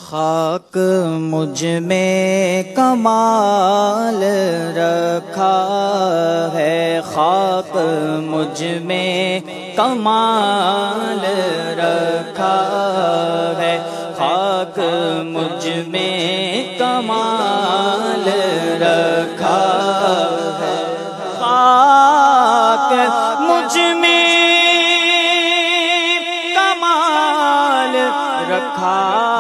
خاک مجھ میں کمال رکھا ہے، خاک مجھ میں کمال رکھا ہے، خاک مجھ میں کمال رکھا ہے، خاک مجھ میں کمال رکھا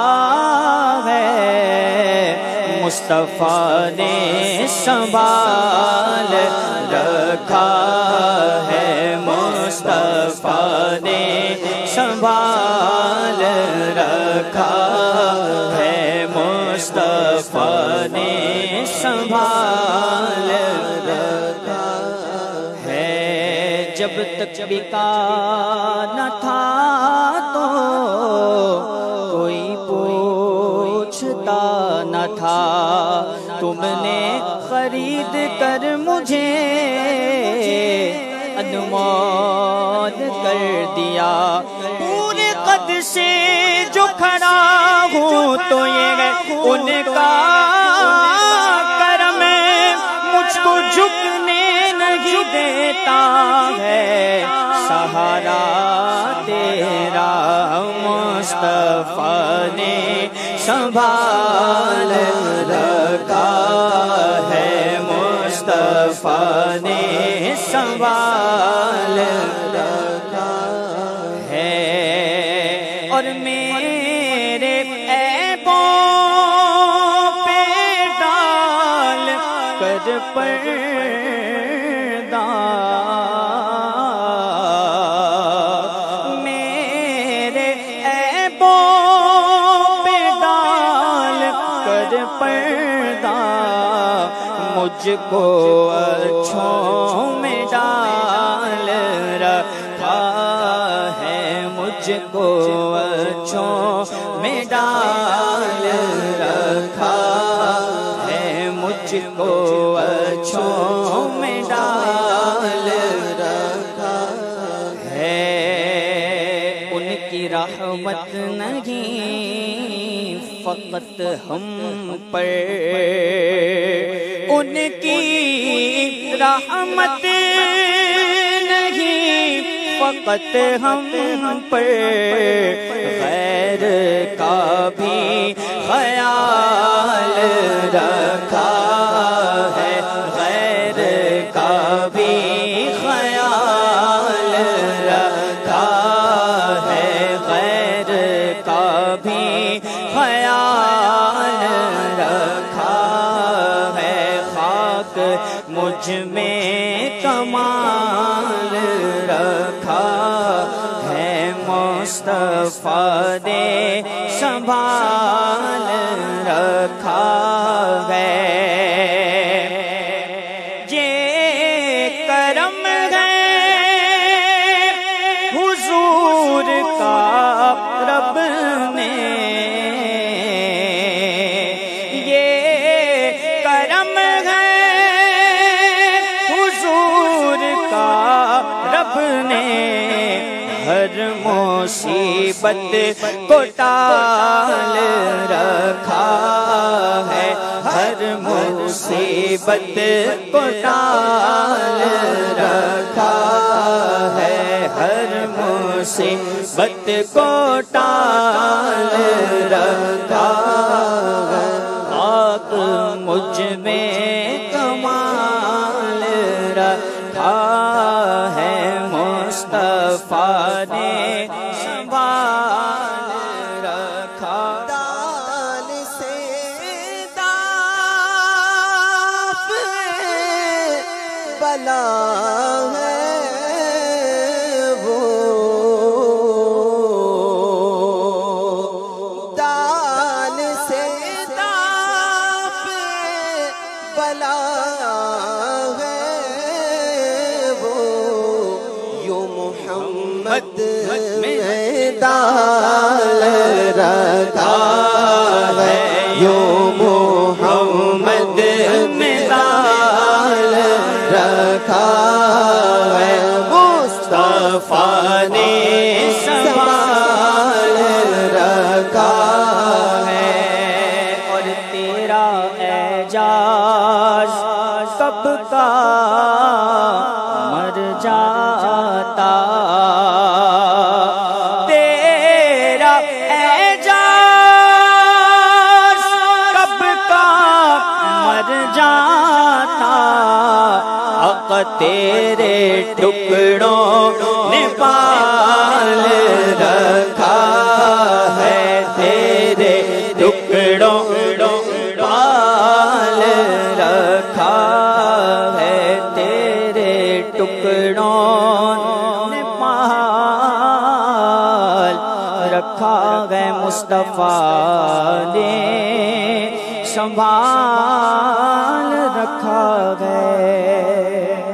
مصطفیٰ نے سنبھال رکھا ہے، مصطفیٰ نے سنبھال رکھا ہے، مصطفیٰ نے سنبھال رکھا ہے۔ جب تک بکا نہ تھا تو کوئی پوچھتا نہ تھا، تم نے خرید کر مجھے انمول کر دیا، پورے قد سے جو کھڑا ہوں تو یہ ان کا کرم مجھ کو جھکنے نہیں دیتا ہے، سہارا تیرا مصطفیٰ نے سنبھال رکھا ہے، مصطفیٰ نے سنبھال رکھا ہے، اور میرے عیبوں پہ ڈال کر پردہ، میرے عیبوں پردہ مجھ کو اچھوں میں ڈال رکھا ہے، مجھ کو اچھوں میں ڈال رکھا ہے، مجھ کو اچھوں میں ڈال رکھا ہے، ان کی رحمت نہیں فقط ہم پر، ان کی رحمت نہیں فقط ہم پر، غیر کا بھی خیال رکھا ہے، غیر کا بھی خیال رکھا ہے، غیر کا بھی خیال رکھا ہے، خاک مجھ میں کمال رکھا ہے، مصطفیٰ نے سنبھال رکھا ہے، یہ کرم ہے حضور کا رب نے، رب نے ہر مصیبت کو ٹال رکھا ہے، ہر مصیبت کو ٹال رکھا ہے، ہر مصیبت کو ٹال رکھا ہے، خاک مجھ میں کمال رکھا ہے، مصطفیٰ نے سنبھال رکھا، دال سے داغ بلا ہے وہ، دال سے داغ بلا محمد میں ڈال رکھا ہے، یوں محمد میں ڈال رکھا ہے، مصطفیٰ نے سنبھال رکھا ہے۔ تیرے ٹکڑوں نے پال رکھا ہے، تیرے ٹکڑوں پال رکھا ہے، تیرے ٹکڑوں نے پال رکھا ہے، مصطفیٰ نے سنبھال رکھا ہے۔